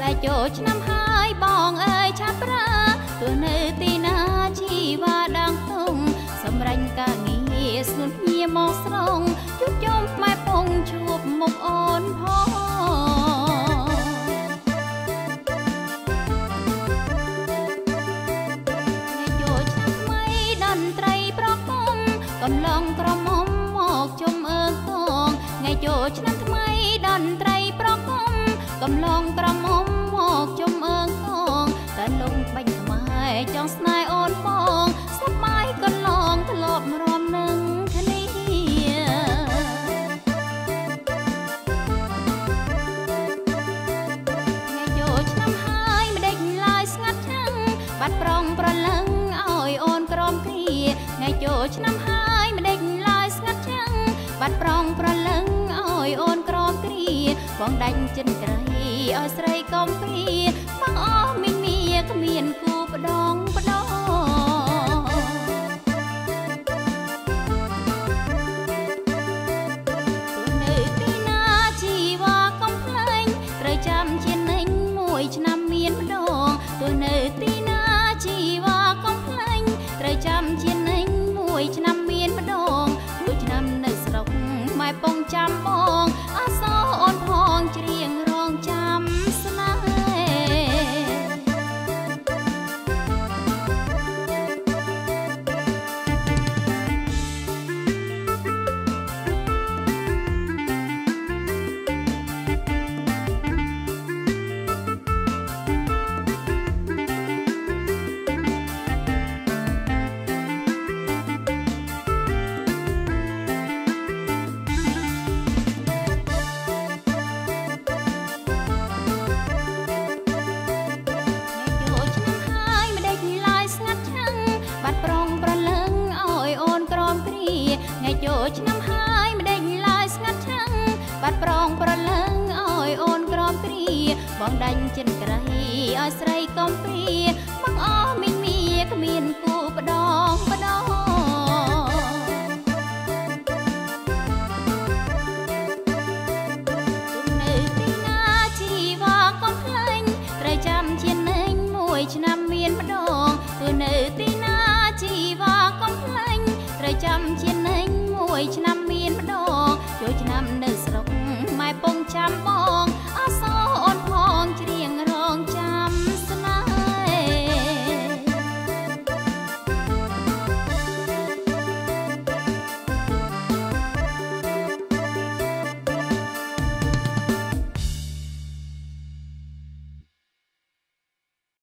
តែចូលឆ្នាំហើយបងអើយឆាប់ប្រាទោះនៅទីណាជីវ៉ាដាំងទុំសម្រាញ់ការងារស្នួនញាមកស្រងជួបជុំម៉ែពងជួបមុខអូនផងកំឡងក្រមុំមកជុំអើកងថ្ងៃចូលឆ្នាំថ្មីតន្ត្រីប្រគំកំឡងក្រមុំមកជុំអើកងតែលងបាញ់ខ្មែរចង់ស្នេហ៍អូនបងសប្បាយកន្លងធ្លាប់រំនឹងគ្នាថ្ងៃចូលឆ្នាំហើយមិនដេចឡើយស្ងាត់ឆាំងបាត់ប្រងប្រលឹងឲ្យអូនក្រំគ្រាថ្ងៃចូលឆ្នាំហើយមិនដេចឡើយស្ងាត់ឆាំងបាត់ប្រងប្រលឹងឲ្យអូនក្រំគ្រាបងដាច់ចិនក្រៃឲ្យស្រីកំព្រាបងអស់មីងមាគ្មានគូបដងបដនៅទីណាជីវ៉ាកំភ្លែងត្រូវចាំជានិញមួយឆ្នាំមានម្ដងទោះនៅទីណាជីវ៉ាកំភ្លែងត្រូវចាំជានិញមួយឆ្នាំមានម្ដងមួយឆ្នាំនៅស្រុកម៉ែពងចាំបងអសរអូនផងច្រៀងរងចាំស្នេហ៍ចូលឆ្នាំហើយមិនដេញឡើយស្ងាត់ឆាំងបាត់ប្រងប្រលឹងឲ្យអូនក្រំគ្រាបងដាច់ចិនក្រៃឲ្យស្រីកំព្រាបងអស់មីងមាគ្មានគូបដងបដងនៅទីណាជីវ៉ាកំភ្លែងត្រូវចាំជានិញមួយឆ្នាំមានម្ដងទោះនៅទីណាជីវ៉ាកំភ្លែងត្រូវចាំជានិញមួយឆ្នាំមានម្ដងចូលឆ្នាំនៅស្រុកម៉ែពងចាំបងអសរអូន